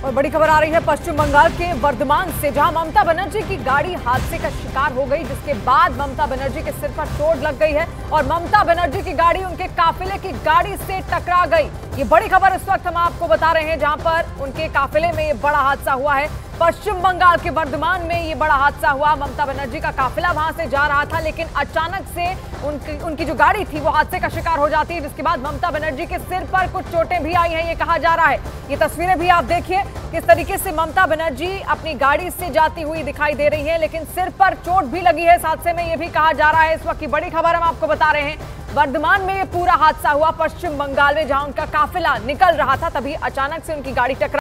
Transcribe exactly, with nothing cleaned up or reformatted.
और बड़ी खबर आ रही है पश्चिम बंगाल के वर्धमान से, जहां ममता बनर्जी की गाड़ी हादसे का शिकार हो गई, जिसके बाद ममता बनर्जी के सिर पर चोट लग गई है और ममता बनर्जी की गाड़ी उनके काफिले की गाड़ी से टकरा गई। ये बड़ी खबर इस वक्त हम आपको बता रहे हैं, जहां पर उनके काफिले में ये बड़ा हादसा हुआ है। पश्चिम बंगाल के वर्धमान में ये बड़ा हादसा हुआ। ममता बनर्जी का काफिला वहां से जा रहा था, लेकिन अचानक से उनकी उनकी जो गाड़ी थी वो हादसे का शिकार हो जाती है, जिसके बाद ममता बनर्जी के सिर पर कुछ चोटें भी आई हैं, ये कहा जा रहा है। ये तस्वीरें भी आप देखिए किस तरीके से ममता बनर्जी अपनी गाड़ी से जाती हुई दिखाई दे रही है, लेकिन सिर पर चोट भी लगी है इस हादसे में, ये भी कहा जा रहा है। इस वक्त की बड़ी खबर हम आपको बता रहे हैं, वर्धमान में ये पूरा हादसा हुआ पश्चिम बंगाल में, जहां उनका काफिला निकल रहा था, तभी अचानक से उनकी गाड़ी टकरा